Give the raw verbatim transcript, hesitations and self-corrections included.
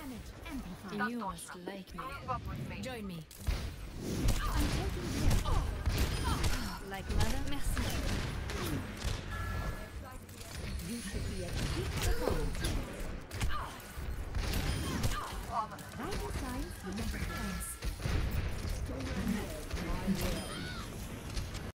Planet amplified. You must like me. Move up with me. Join me.